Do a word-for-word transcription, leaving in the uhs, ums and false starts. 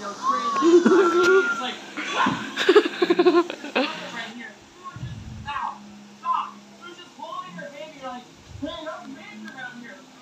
go crazy. It's like, right here. Ow, stop. You're just holding your baby like, hey, I'm big around here.